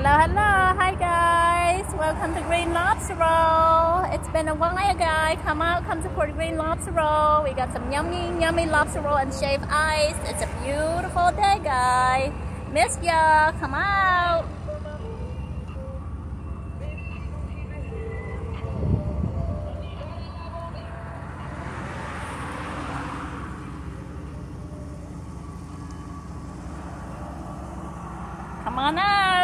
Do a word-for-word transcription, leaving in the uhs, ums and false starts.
Hello, hello. Hi, guys. Welcome to Green Lobster Roll. It's been a while, guys. Come out, come support Green Lobster Roll. We got some yummy, yummy lobster roll and shaved ice. It's a beautiful day, guys. Miss ya. Come out. Come on out.